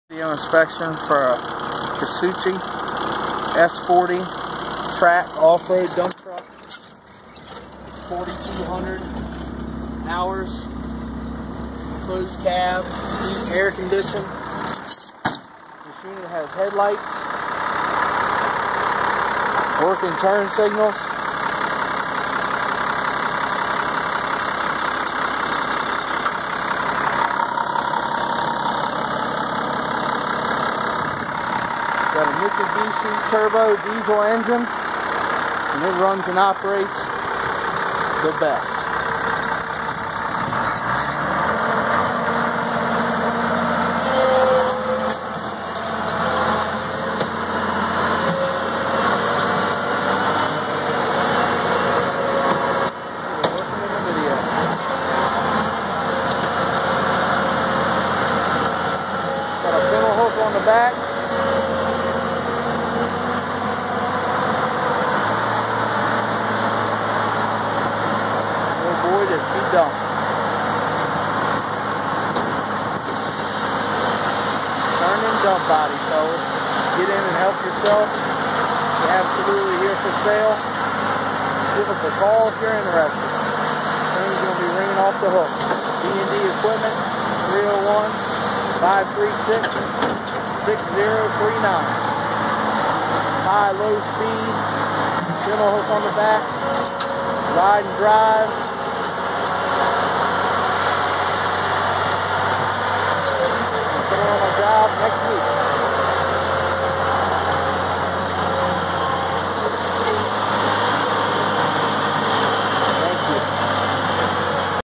Video inspection for a Kasuchi S40 track off-road dump truck. 4,200 hours, closed cab, heat, air conditioned. This unit has headlights, working turn signals. Got a Mitsubishi turbo diesel engine, and it runs and operates the best. Working in the video. Got a fennel hook on the back. Boy, does he dump. Turn and dump body, fellas. Get in and help yourself. We're absolutely here for sale. Give us a call if you're interested. Things going to be ringing off the hook. D&D Equipment, 301-536-6039. High, low speed. Fennel hook on the back. Ride and drive. Put her on my job next week.